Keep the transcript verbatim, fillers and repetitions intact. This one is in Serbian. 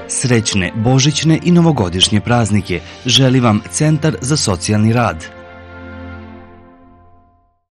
Srećne božićne i novogodišnje praznike želi vam Centar za socijalni rad.